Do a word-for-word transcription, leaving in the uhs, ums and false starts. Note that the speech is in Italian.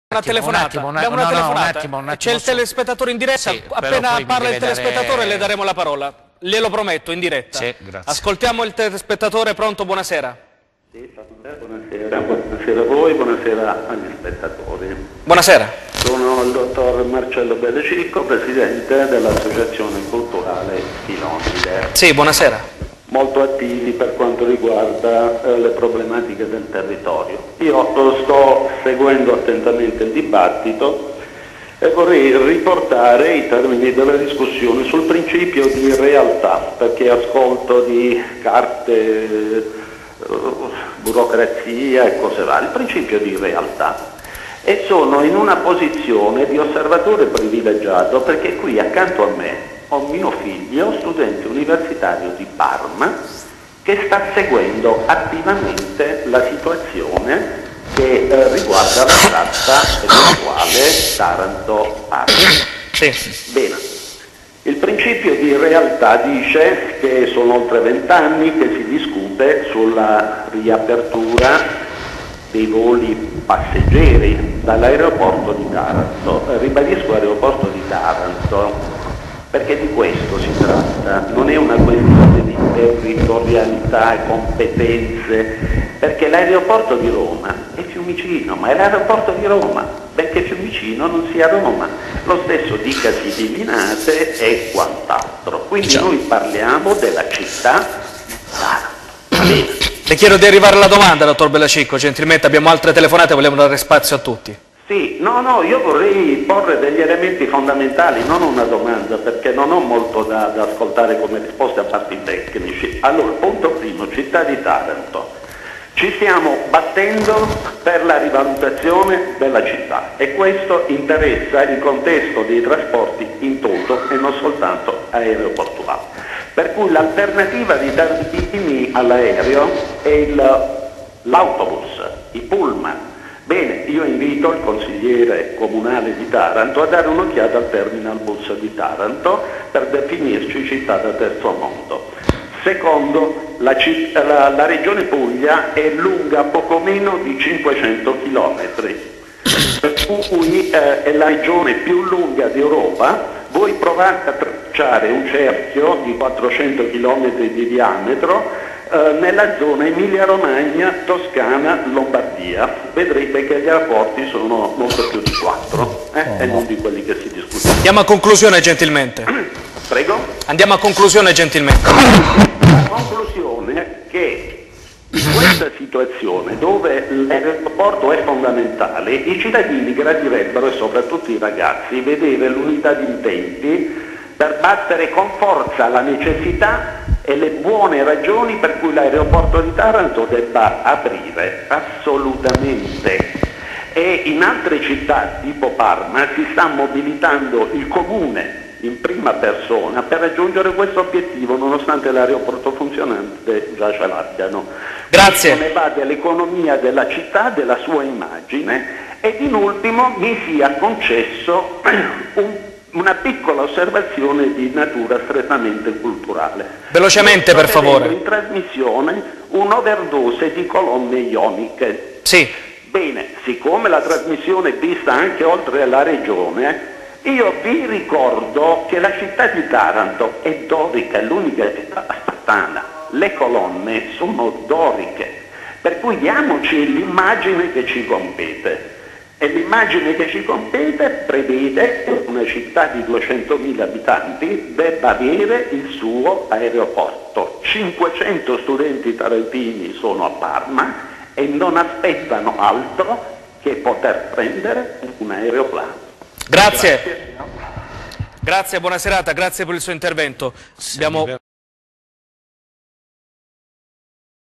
Una telefonata, un attimo, una, abbiamo una no, telefonata. No, un attimo, un attimo. C'è il telespettatore in diretta, sì, appena parla il telespettatore dare... le daremo la parola. Glielo prometto, in diretta. Sì, grazie. Ascoltiamo il telespettatore, pronto, buonasera. Sì, buonasera, buonasera a voi, buonasera agli spettatori. Buonasera. Sono il dottor Marcello Bellacicco, presidente dell'Associazione Culturale Filonide. Sì, buonasera. Molto attivi per quanto riguarda eh, le problematiche del territorio. Io sto seguendo attentamente il dibattito e vorrei riportare i termini della discussione sul principio di realtà, perché ascolto di carte, eh, burocrazia e cose varie, il principio di realtà. E sono in una posizione di osservatore privilegiato perché qui accanto a me ho mio figlio, studente universitario di Parma, che sta seguendo attivamente la situazione che eh, riguarda la tratta della quale Taranto parla. Sì. Bene, il principio di realtà dice che sono oltre vent'anni che si discute sulla riapertura dei voli passeggeri dall'aeroporto di Taranto. Eh, ribadisco aeroporto di Taranto perché di questo si tratta, non è una questione di territorialità e competenze, perché l'aeroporto di Roma è Fiumicino, ma è l'aeroporto di Roma, benché Fiumicino non sia Roma, lo stesso dicasi di Linate e quant'altro, quindi Ciao. Noi parliamo della città di Taranto. Le chiedo di arrivare alla domanda, dottor Bellacicco, gentilmente abbiamo altre telefonate, vogliamo dare spazio a tutti. Sì, no, no, io vorrei porre degli elementi fondamentali, non una domanda, perché non ho molto da, da ascoltare come risposte a parte i tecnici. Allora, punto primo, città di Taranto. Ci stiamo battendo per la rivalutazione della città e questo interessa il contesto dei trasporti in toto e non soltanto aeroportuale. Per cui l'alternativa di Taranti all'aereo è l'autobus, i pullman. Bene, io invito il consigliere comunale di Taranto a dare un'occhiata al terminal bus di Taranto per definirci città da terzo mondo. Secondo, la, la, la regione Puglia è lunga poco meno di cinquecento chilometri, per cui eh, è la regione più lunga d'Europa. Voi provate a tracciare un cerchio di quattrocento chilometri di diametro Uh, nella zona Emilia-Romagna, Toscana, Lombardia. Vedrete che gli aeroporti sono molto più di quattro eh? oh. e non di quelli che si discutono. Andiamo a conclusione gentilmente. Prego? Andiamo a conclusione gentilmente. La conclusione è che in questa situazione dove l'aeroporto è fondamentale, i cittadini gradirebbero, e soprattutto i ragazzi, vedere l'unità di intenti per battere con forza la necessità e le buone ragioni per cui l'aeroporto di Taranto debba aprire assolutamente. E in altre città tipo Parma si sta mobilitando il comune in prima persona per raggiungere questo obiettivo, nonostante l'aeroporto funzionante già ce l'abbiano. Grazie. Ne va dell'economia della città, della sua immagine, ed in ultimo mi sia concesso un una piccola osservazione di natura strettamente culturale. Velocemente, per favore. In trasmissione un'overdose di colonne ioniche. Sì. Bene, siccome la trasmissione è vista anche oltre la regione, io vi ricordo che la città di Taranto è dorica, è l'unica città spartana. Le colonne sono doriche, per cui diamoci l'immagine che ci compete. E l'immagine che ci compete prevede che una città di duecentomila abitanti debba avere il suo aeroporto. cinquecento studenti tarantini sono a Parma e non aspettano altro che poter prendere un aeroplano. Grazie. Grazie, buona serata, grazie per il suo intervento. Abbiamo